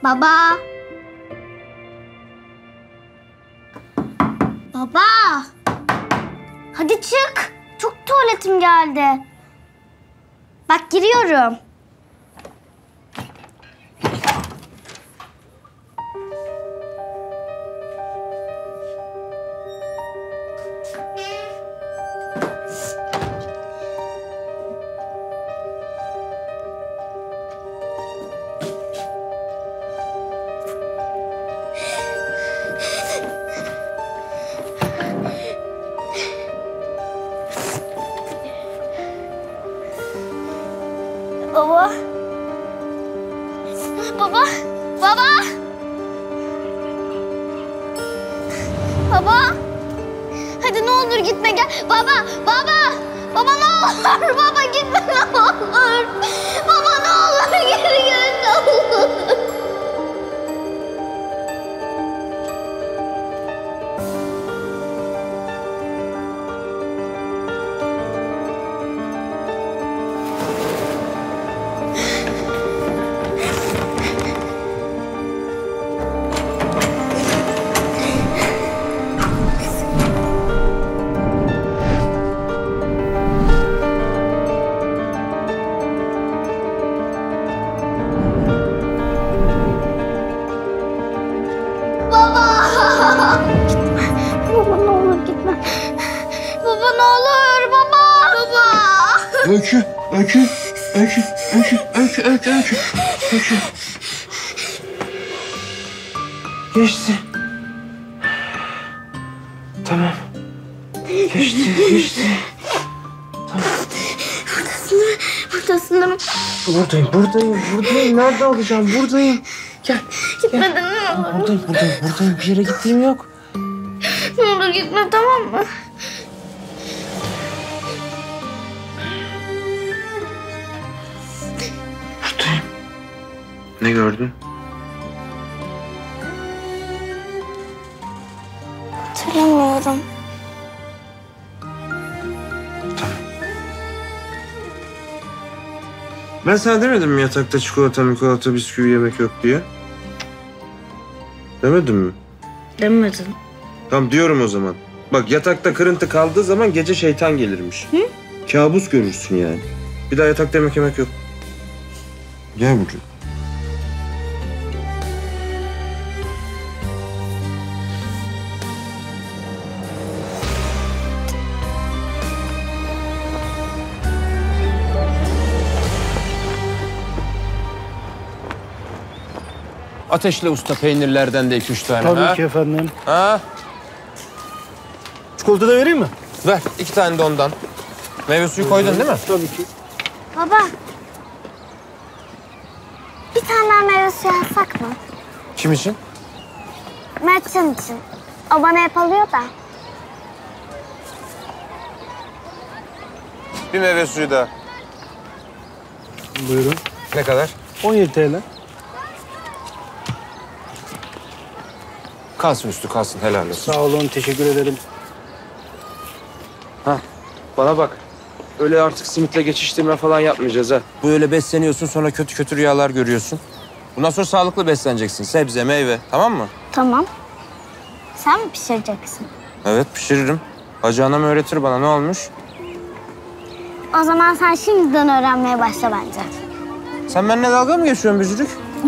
Baba. Baba. Hadi çık. Çok tuvaletim geldi. Bak giriyorum. Baba. Baba. Baba. Baba. Hadi ne olur gitme gel. Baba. Baba. Baba ne olur. Baba gitme ne olur. Baba ne olur geri gel ne olur. Öykü. Geçti. Tamam. Geçti. Tamam. Buradasın değil mi? Buradayım. Nerede alacağım? Buradayım. Gel. Gitmedin ne olur. Buradayım. Bir yere gittiğim yok. Ne olur gitme tamam mı? Buradayım. Ne gördün? Hatırlamıyorum. Tamam. Ben sana demedim mi yatakta çikolata, bisküvi yemek yok diye? Demedim mi? Demedin. Tamam diyorum o zaman. Bak yatakta kırıntı kaldığı zaman gece şeytan gelirmiş. Hı? Kabus görürsün yani. Bir daha yatakta yemek yok. Gel buraya. Ateşle usta peynirlerden de 2-3 tane. Tabii ki efendim. Ha? Çikolata da vereyim mi? Ver 2 tane de ondan. Meyve suyu koydun değil mi? Tabii ki. Baba. Bir tane daha meyve suyu alsak mı? Kim için? Mertcan için. O bana hep alıyor da. Bir meyve suyu daha. Buyurun. Ne kadar? 17 TL. Kalsın üstü kalsın helal olsun. Sağ olun, teşekkür ederim. Ha, bana bak. Öyle artık simitle geçiştirme falan yapmayacağız ha. Bu öyle besleniyorsun sonra kötü rüyalar görüyorsun. Bundan sonra sağlıklı besleneceksin. Sebze, meyve tamam mı? Tamam. Sen mi pişireceksin? Evet pişiririm. Hacı anam öğretir bana ne olmuş? O zaman sen şimdiden öğrenmeye başla bence. Sen benimle dalga mı geçiyorsun bücürük?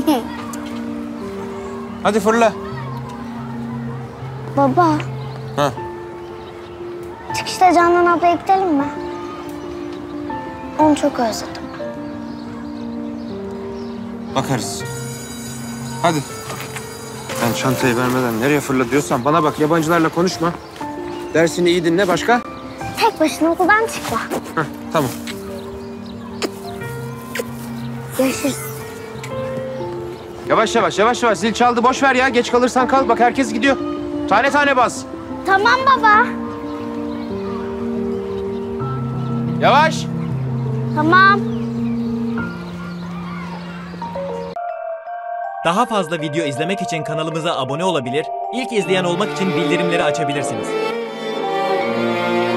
Hadi fırla. Baba. Ha. Çıkışta Canan ablaya gidelim mi? Onu çok özledim. Bakarız. Hadi. Ben çantayı vermeden nereye fırla diyorsan bana bak yabancılarla konuşma. Dersini iyi dinle başka? Tek başına okuldan çıkma. Heh, tamam. Görüşürüz. Yavaş. Zil çaldı boş ver ya. Geç kalırsan kal. Bak herkes gidiyor. Tane tane bas. Tamam baba. Yavaş. Tamam. Daha fazla video izlemek için kanalımıza abone olabilir, ilk izleyen olmak için bildirimleri açabilirsiniz.